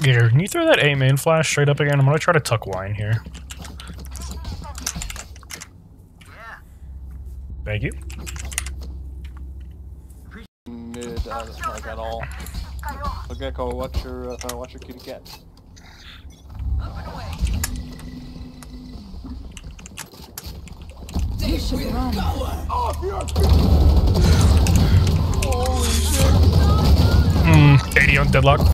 Gator, can you throw that A main flash straight up again? I'm gonna try to tuck wine here. Thank you. Mid, that's not like at all. So Gecko, watch your kitty cat. You should run. Holy shit! 80 on deadlock.